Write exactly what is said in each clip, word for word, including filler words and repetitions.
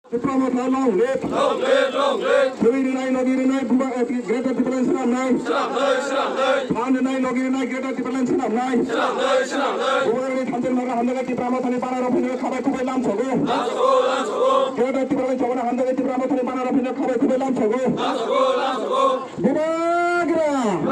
Diploma ta long live. Long live, long live. Three nine logi nine buba greater difference na nine. Salam nine, salam nine. Pan nine logi nine greater difference na nine. Salam nine, salam nine. Buba ni thanjel mara handega diploma thani pana rafine khabai kubai lam chogo. Lam chogo, lam chogo. Greater difference chogona handega diploma thani pana rafine khabai kubai lam chogo. Lam chogo, lam chogo. Buba gra.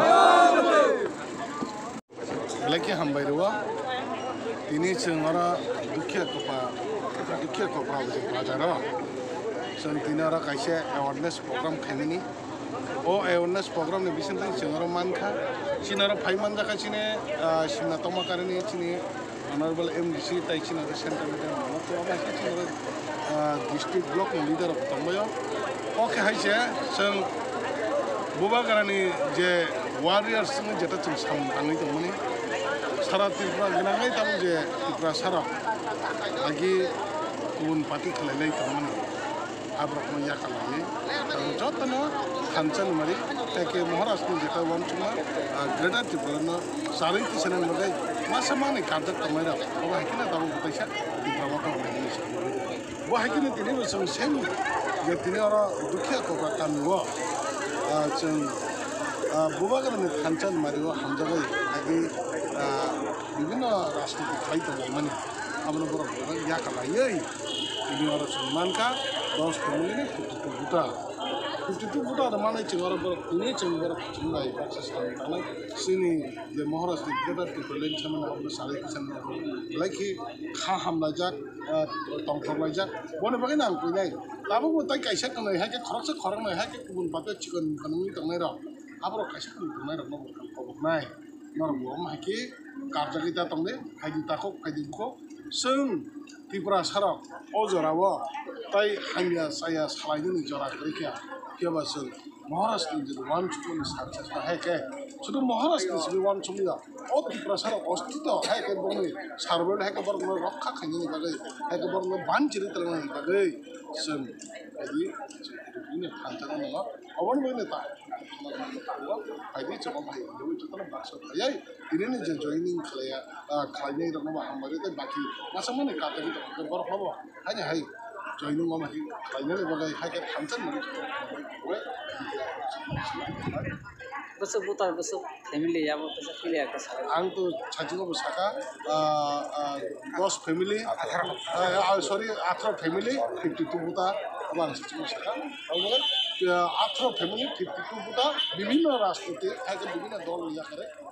Lagi hambai ruwa. Ini cengara dukia kopa, dukia kopa uji pelajar. Sen tinara kaise awareness program kini. Oh awareness program ni bisin tadi cengara manka. Cinara pai manja kasine simna toma kareni cini honorable M D C tai cina center leader. Waktu apa sih cengara district block leader apa tambayo? Oke haise sen buba karani je warriors ni jeta cing sam tangi tu mani. Sara Tripura genangai tamu je Tripura sara lagi kun parti kelelai tamu abrak manja kalai tamu jauh na Kanchan mari take Maharashtra jeta wan cuma Greater Tripura na sari tu senan bagai masa mana karja tamu ada apa hikina tamu kutaisha Tripura waktu ini wah hikina tini bersama sem je tini orang dukia kau kan wah ceng buba kerana Kanchan mari wah hamjagai lagi বিভিন্ন রাজনৈতিক খাইতে মানে আমরা বড় বড় ইয়া কালাই ini orang Sulmanka dos pemilih fifty two juta fifty two juta ada mana cing orang ber ini cing ber cinggai akses tanah sini je Maharashtra Greater Tripura lain sama nak orang sari kisan lagi kham lajak tongkong lajak boleh bagaimana ang punya tapi buat tay kaisa kan hai ke khorok se khorok nai hai ke kubun pakai chicken kanungi tang nai ro abro kaisa kubun tang nai ro no kubun nai nor buam hai ke karja kita tang deh hai kita kok hai kita seng Tripura sarap ojorawo tai hanya saya selain ini jorak kerja kia basel Maharashtra jadi one cuma sukses hai ke sudah Maharashtra jadi one cuma ya oh Tripura sarap osti to hai ke bongi sarvel hai ke bar mo rokha khani ni bagai hai ke bar mo ban ciri terang bagai seng jadi ini kantor nama awan mana tak hai di coba hai dewi coba maksud hai ini ni joining kelaya kelanya itu nama hambar itu baki masa mana kata kita berkorok apa hanya hai joining nama hai kelanya itu bagai hai ke kantor mana besok putar besok family ya mau besok pilih apa sih? Ang tu caci ko besaka dos family sorry atro family fifty two putar abang caci ko besaka abang atro family fifty two putar বিভিন্ন রাষ্ট্রতে থাকে বিভিন্ন দল ইয়া করে